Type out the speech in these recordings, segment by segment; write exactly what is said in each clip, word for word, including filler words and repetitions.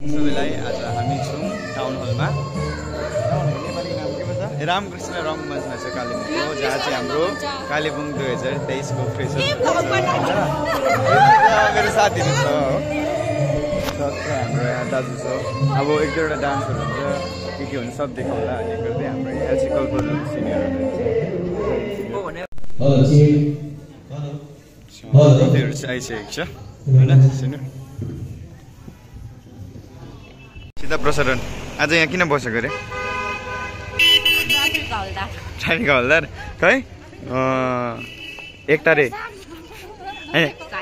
सबैलाई आज हामी छौँ टाउन हलमा। रामकृष्ण रङ्गमञ्चमा छ कालेबुङको, जहाँ चाहिँ हाम्रो कालेबुङ दुई हजार तेइसको फ्रेसर मेरो साथीहरू छ हो, हाम्रो यहाँ दाजु छ। अब एक दुईवटा डान्सहरू हुन्छ, के के हुन्छ सब देखाउँला अनि गर्दै हाम्रो एलसी कल्पहरू सिनियरहरू चाहिँ आइसकेको छ होइन। सिनियर सीधा प्रसारण आज यहाँ किन बसेको अरे? ट्राफिक हवलदार खै एक तारे ए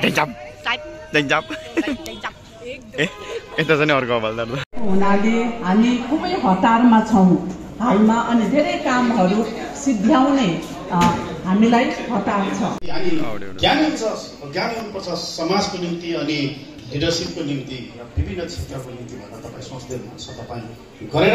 यता छ नि अर्को हवलदार हुनाले हामी खुबै हतारमा छौँ हालमा, अनि धेरै कामहरू सिद्ध्याउने हामीलाई हतार छ। ज्ञान हुन्छ, ज्ञान हुनुपर्छ समाजको निम्ति अनि लिडरसिपको निम्ति र विभिन्न क्षेत्रको निम्ति भनेर तपाईँ सोच्दै हुनुहुन्छ। तपाईँ गरेर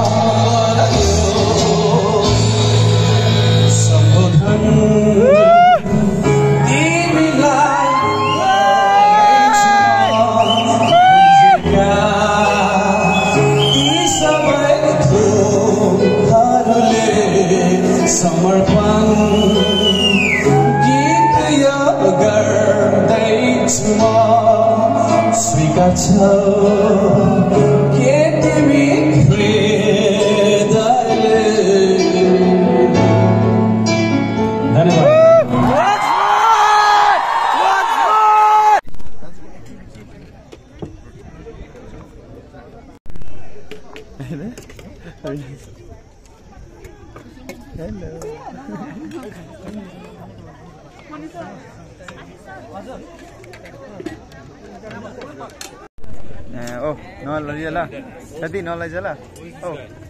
ओ नलैजा साथी नलैजा ल ओ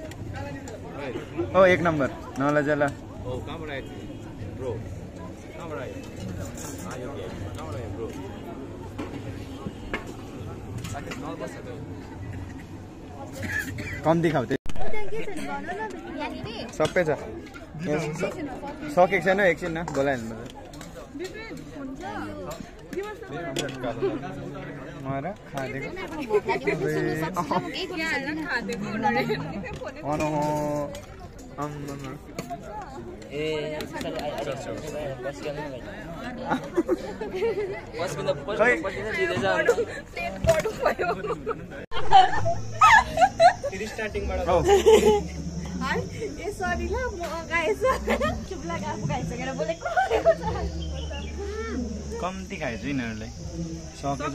ओ एक नम्बर नलैजा ल। कम देखाउ सबै छ सकेको छैन एकछिन न बोलाइहाल्नु मर खादिएको कम्ती खाएछु यिनीहरूलाई सकेछ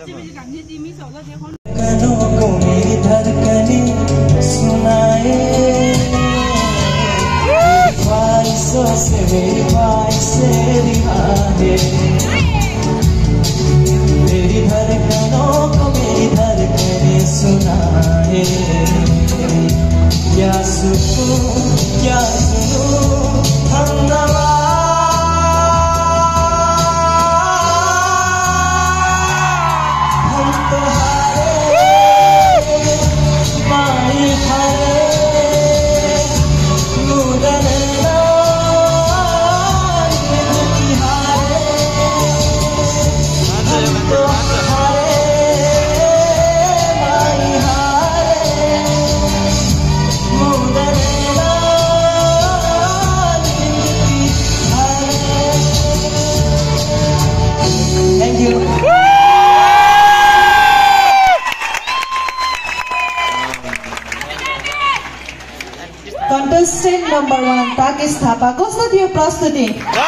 Contestant number one, Takesh Thapa. कस्तो थियो प्रस्तुति?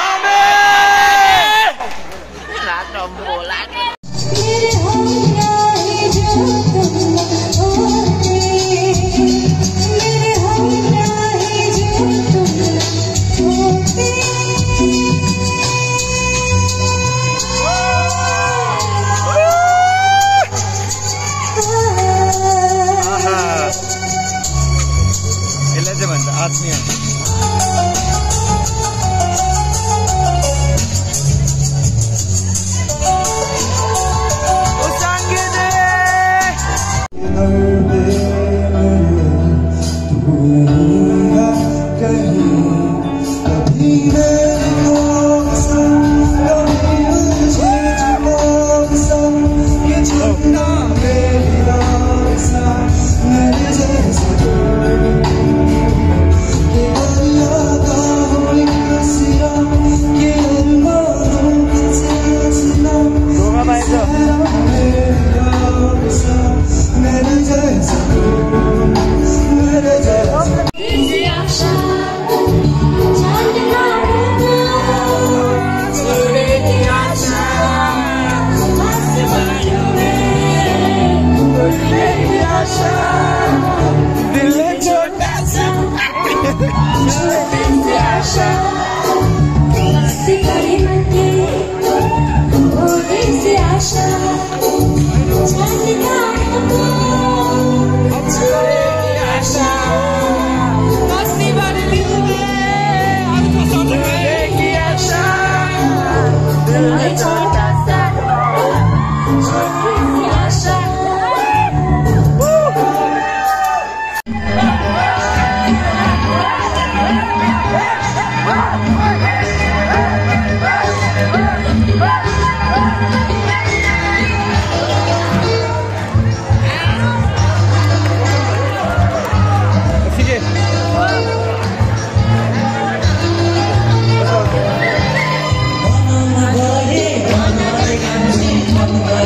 आत्मीय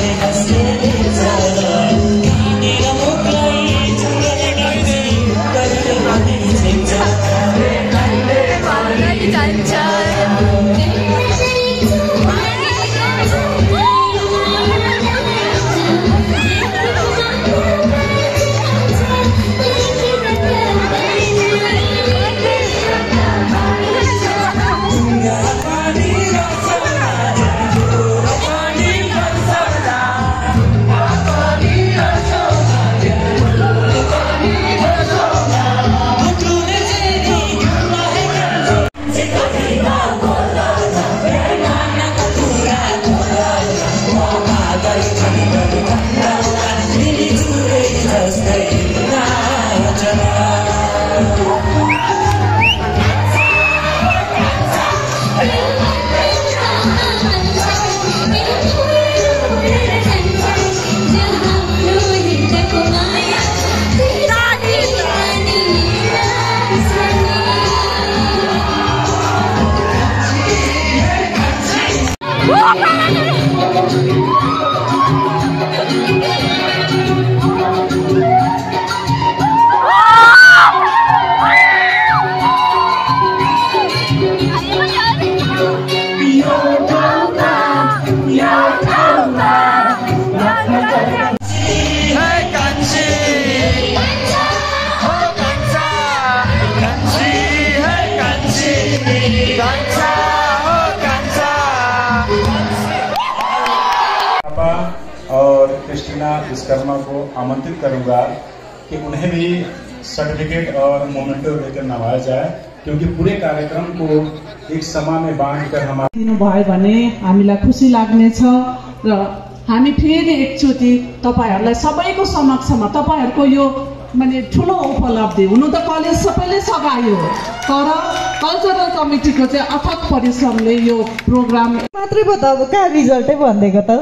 और क्रिस्टीना विश्वकर्मा को आमंत्रित करूंगा कि उन्हें भी सर्टिफिकेट और मोमेंटो देकर नवाया जाए, क्योंकि पूरे कार्यक्रम को एक समय में बाँधकर हमारे दिनुभयो भने हामीलाई खुसी लाग्नेछ र हामी फेरि एकचोटि तपाईहरुलाई सबैको समक्षमा तपाईहरुको यो माने ठुलो उपलब्धि हुनु त कलेज सबैले सघायो, तर कल्चरल कमिटीको चाहिँ अथक परिश्रमले यो प्रोग्राम मात्रै पो त अब कहाँ रिजल्टै भन्देको त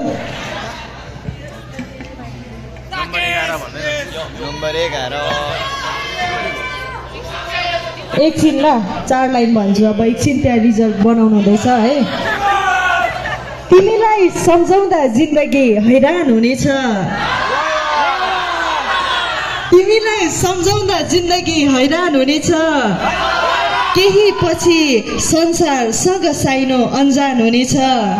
नम्बर एघार एकछिन ल चार लाइन भन्छु, अब एकछिन त्यहाँ रिजल्ट बनाउनु हुँदैछ है। तिमीलाई सम्झाउँदा जिन्दगी हैरान हुनेछ, तिमीलाई सम्झाउँदा जिन्दगी हैरान हुनेछ, केही पछि संसारसँग साइनो अन्जान हुनेछ।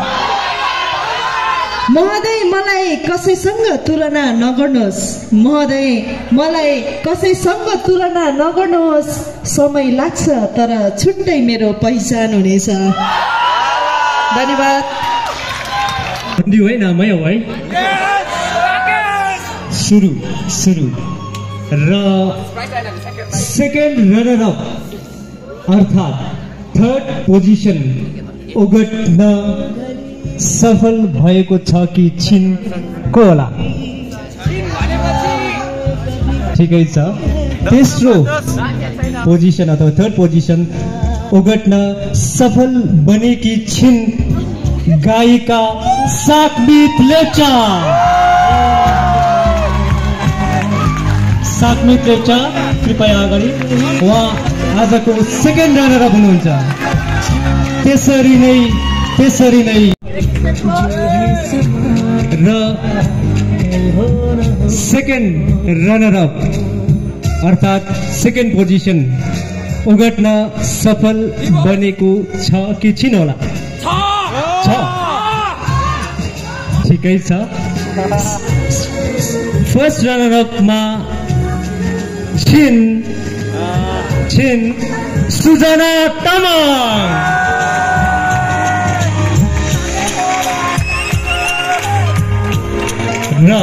महोदय मलाई कसैसँग तुलना नगर्नुहोस्, महोदय मलाई कसैसँग तुलना नगर्नुहोस्, समय लाग्छ तर छुट्टै मेरो पहिचान हुनेछ। धन्यवाद। होइन मै हो है सुरु सुरु र सेकेन्ड रनर अप अर्थात् थर्ड पोजिसन ओगट्न सफल भएको छ कि छिन को होला? ठिकै छ। तेस्रो पोजिसन अथवा थर्ड पोजिसन ओगट्न सफल बनेकी छिन् गायिका साकमित लेप्चा। साकमित लेप्चा कृपया अगाडि, उहाँ आजको सेकेन्ड रनर अप हुनुहुन्छ। त्यसरी नै त्यसरी नै र सेकेन्ड रनर अप अर्थात् सेकेन्ड पोजिसन ओगट्न सफल बनेको छ कि छिन होला? छ। ठिकै छ। फर्स्ट रनर अपमा छिन छिन सुजना तामाङ। र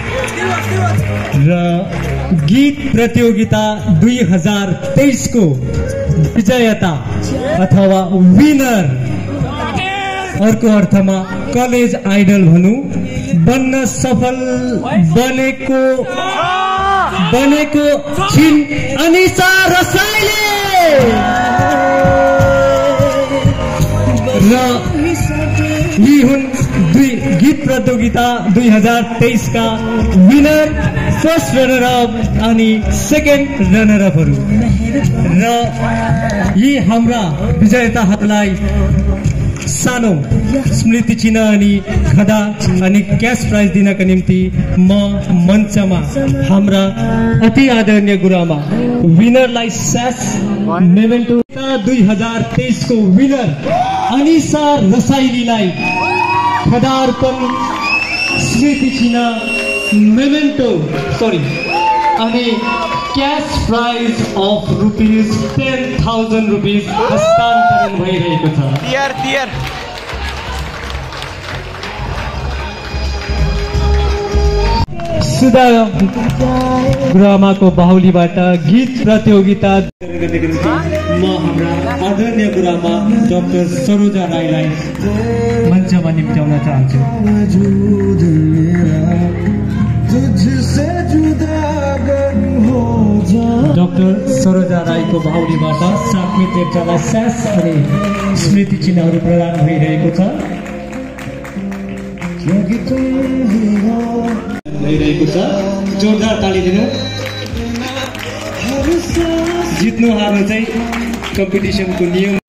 र गीत प्रतियोगिता दुई हजार तेईस को विजेता अथवा विनर, अर्को अर्थमा कलेज आइडल भनौं, बन्न सफल बनेको बनेको छिन् अनिसा रसाइले। र यी हुन् दुई गीत प्रतियोगिता दुई हजार तेईस का विनर, फर्स्ट रनर अप अनि सेकेन्ड रनर अपहरू। र यी हाम्रा विजेताहरूलाई सानो स्मृति चिन्ह अनि गदा अनि क्यास प्राइज दिनका निम्ति म मञ्चमा हाम्रा अति आदरणीय गुरुआमा विनरलाई स्यास मेमेन्टो दुई हजार तेइस को विनर अनिसा रसाइलीलाई खदार्पण स्मृति चिन्ह मेमेन्टो सरी अनि cash prize of rupees ten thousand rupees हस्तान्तरण भइरहेको छ। तिहार तिहार सुधा गुरुआमाको बाहुलीबाट गीत प्रतियोगिता म हाम्रा आदरणीय गुरुआमा डाक्टर सरोजा राईलाई मञ्चमा निम्त्याउन चाहन्छु। डाक्टर सरोजा राईको बाहुलीबाट साक्मी देवतालाई स्यास अनि स्मृति चिन्हहरू प्रदान भइरहेको छ भइरहेको छ जोरदार ताली दिनु। जित्नु हार्नु चाहिँ कम्पिटिसनको नियम